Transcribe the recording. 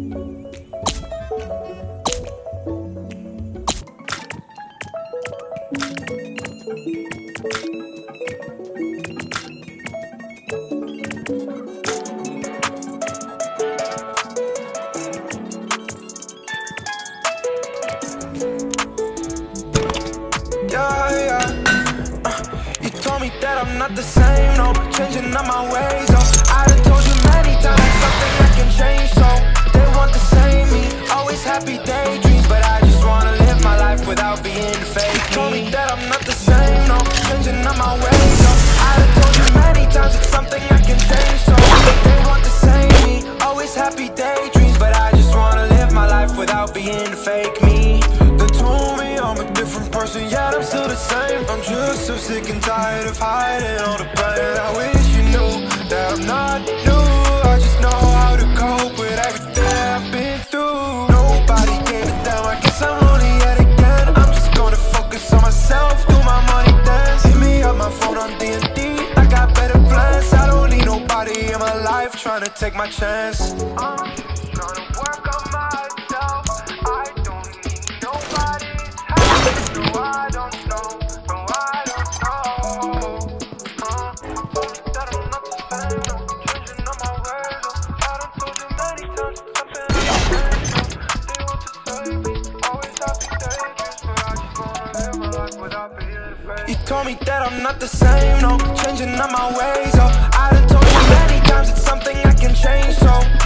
That I'm not the same, no, changing up my ways, oh. I done told you many times, something I can change, so they want the same me, always happy daydreams, but I just wanna live my life without being fake. You told me that I'm not the same, no, changing up my ways, oh. I done told you many times, it's something I can change, so they want the same me, always happy daydreams, but I just wanna live my life without being fake me. They told me I'm a different person, yet I'm still the same. I'm just so sick and tired of hiding all the pain. I wish you knew that I'm not new. I just know how to cope with everything I've been through. Nobody gave a damn, I guess I'm lonely yet again. I'm just gonna focus on myself, do my money dance. Hit me up my phone on D&D, I got better plans. I don't need nobody in my life trying to take my chance. I'm just trying to work on myself. I don't need nobody's help. No, I don't know. No, I don't know. That I'm not the same. No, changing up my ways. I done told you many times something I can change. They want to save me, always happy daydreams, but I just wanna live my life without being fake. You told me that I'm not the same. No, changing up my ways. Oh, I done told you many times it's something I can change. So